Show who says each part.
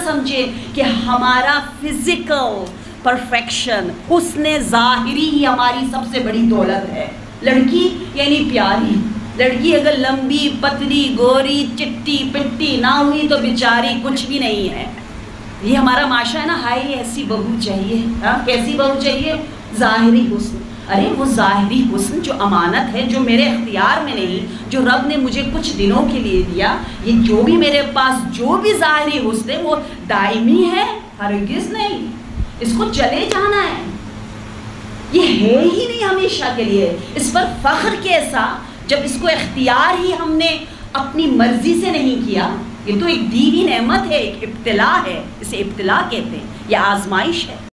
Speaker 1: समझे कि हमारा फिजिकल परफेक्शन, हुस्न ज़ाहिरी ही हमारी सबसे बड़ी दौलत है। लड़की यानी प्यारी, लड़की अगर लंबी पतली गोरी चिट्टी पिट्टी ना हुई तो बेचारी कुछ भी नहीं है। ये हमारा माशा है ना, हाय ऐसी बहू चाहिए। हाँ, कैसी बहू चाहिए? ज़ाहिरी हुस्न। अरे वो ज़ाहिरी हुस्न जो अमानत है, जो मेरे इख्तियार में नहीं, जो रब ने मुझे कुछ दिनों के लिए दिया, ये जो भी मेरे पास जो भी ज़ाहिरी हुस्न है वो दायमी है, हरगिज़ नहीं। इसको चले जाना है, ये है ही नहीं हमेशा के लिए। इस पर फ़ख्र कैसा जब इसको इख्तियार ही हमने अपनी मर्जी से नहीं किया। ये तो एक दी हुई नेमत है, एक इब्तिला है, इसे इब्तिला कहते हैं, यह आजमाइश है।